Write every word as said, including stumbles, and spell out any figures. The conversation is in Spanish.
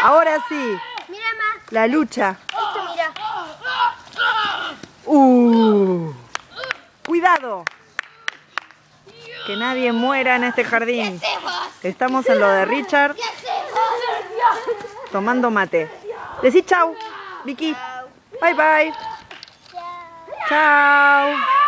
Ahora sí. Mira, ma. La lucha. Esto, mira. Uh. Cuidado. Que nadie muera en este jardín. Estamos en lo de Richard. Tomando mate. Decí chau, Vicky. Bye bye. Chao.